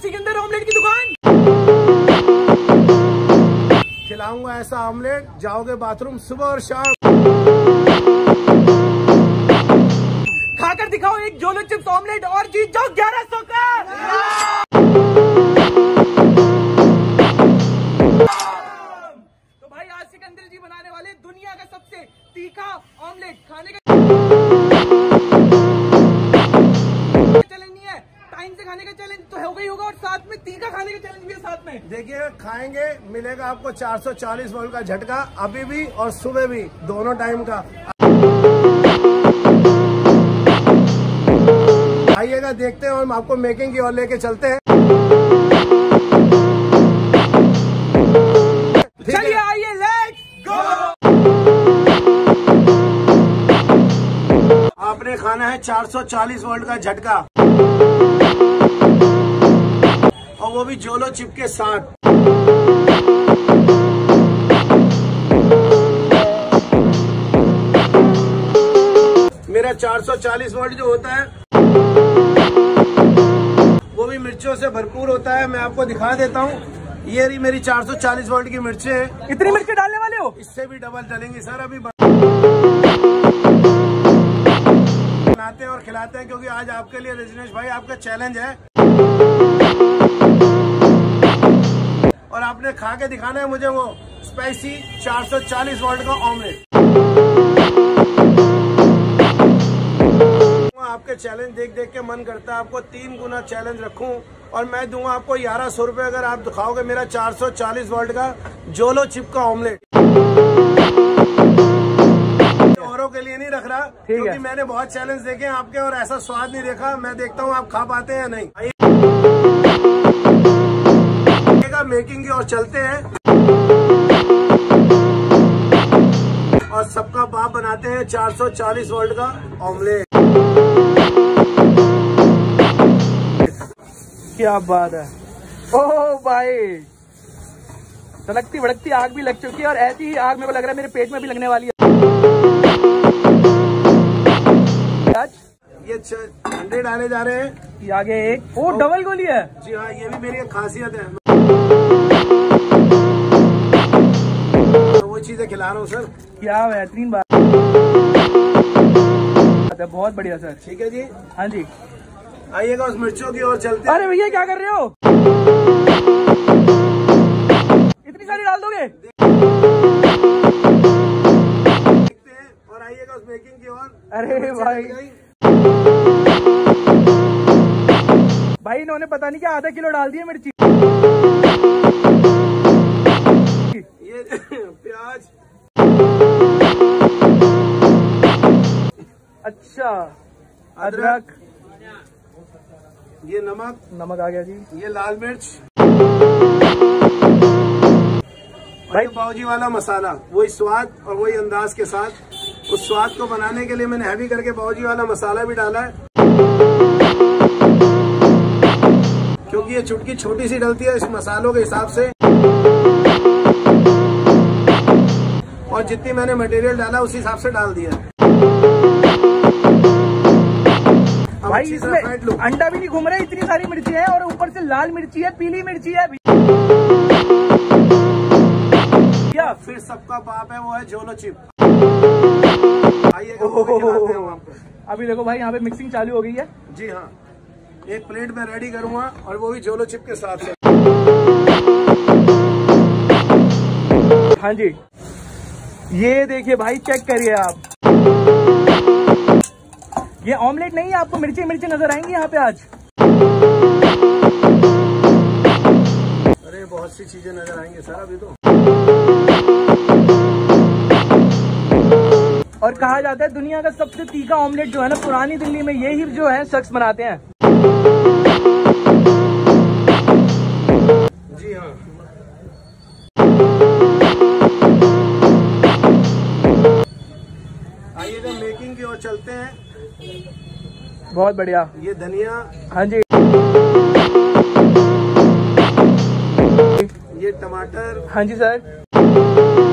Sikandar omelette की दुकान। खिलाऊंगा ऐसा ऑमलेट, जाओगे बाथरूम सुबह और शाम। खाकर दिखाओ एक जोलो चिप्स ऑमलेट और जीत जाओ 1100 का। तो भाई आज सिकंदर जी बनाने वाले दुनिया का सबसे तीखा ऑमलेट। खाने का चैलेंज नहीं है, टाइम से खाने का चैलेंज तो होगा ही होगा और साथ में तीखा खाने का चैलेंज भी है साथ में। देखिए खाएंगे, मिलेगा आपको 440 वोल्ट का झटका, अभी भी और सुबह भी, दोनों टाइम का। आइएगा, देखते हैं, हम आपको मेकिंग की ओर लेके चलते हैं। चलिए आइए, लेट्स गो। आपने खाना है 440 वोल्ट का झटका, और वो भी जोलो चिप के साथ। मेरा 440 वोल्ट जो होता है वो भी मिर्चों से भरपूर होता है। मैं आपको दिखा देता हूँ, ये रही मेरी 440 वोल्ट की मिर्चें हैं। इतनी मिर्चें डालने वाले हो? इससे भी डबल डलेंगी सर। अभी बनाते हैं और खिलाते हैं, क्योंकि आज आपके लिए रजनीश भाई आपका चैलेंज है और आपने खा के दिखाना है मुझे वो स्पाइसी 440 वोल्ट का ऑमलेट। आपके चैलेंज देख देख के मन करता है आपको 3 गुना चैलेंज रखूं, और मैं दूंगा आपको 1100 रुपए अगर आप दिखाओगे मेरा 440 वोल्ट का जोलो चिप का ऑमलेट। औरों के लिए नहीं रख रहा, क्योंकि मैंने बहुत चैलेंज देखे हैं आपके और ऐसा स्वाद नहीं देखा। मैं देखता हूँ आप खा पाते हैं या नहीं। मेकिंग की ओर चलते हैं और सबका बाप बनाते हैं 440 वोल्ट का ऑमलेट। क्या बात है। ओह भाई, तलकती भड़कती आग भी लग चुकी है और ऐसी ही आग मेरे को लग रहा है मेरे पेट में भी लगने वाली है। आज ये अंडे डाले जा रहे हैं। ये आगे एक डबल गोली है। जी हाँ, ये भी मेरी एक खासियत है, तो वो चीजें खिला रहा हूँ सर। क्या बेहतरीन बात है, बहुत बढ़िया सर। ठीक है जी, हाँ जी, आइएगा उस मिर्चों की ओर चलते हैं। अरे भैया क्या कर रहे हो? इतनी सारी डाल दोगे? देखते हैं और आइएगा उस मेकिंग की ओर। अरे भाई इन्होंने पता नहीं क्या आधा किलो डाल दिया मिर्ची। ये प्याज, अच्छा, अदरक, ये नमक आ गया जी, ये लाल मिर्च, भाई बाबूजी वाला मसाला, वही स्वाद और वही अंदाज के साथ। उस स्वाद को बनाने के लिए मैंने हैवी करके बाबूजी वाला मसाला भी डाला है, क्योंकि ये चुटकी छोटी सी डलती है इस मसालों के हिसाब से, और जितनी मैंने मटेरियल डाला उसी हिसाब से डाल दिया। भाई इसमें अंडा भी नहीं घूम रहा है, इतनी सारी मिर्ची है और ऊपर से लाल मिर्ची है, पीली मिर्ची है। क्या फिर सबका बाप है वो है जोलो चिप। आइएगा, अभी देखो भाई यहाँ पे मिक्सिंग चालू हो गई है। जी हाँ, एक प्लेट में रेडी करूंगा और वो भी जोलो चिप के साथ है। हाँ जी, ये देखिए भाई, चेक करिए आप, ये ऑमलेट नहीं है, आपको मिर्ची मिर्ची नजर आएंगी यहाँ पे आज। अरे बहुत सी चीजें नजर आएंगी सर अभी तो। और कहा जाता है दुनिया का सबसे तीखा ऑमलेट जो है ना, पुरानी दिल्ली में यही जो है शख्स बनाते हैं। जी हाँ, आइएगा मेकिंग की ओर चलते हैं। बहुत बढ़िया, ये धनिया, हाँ जी, ये टमाटर, हाँ जी सर,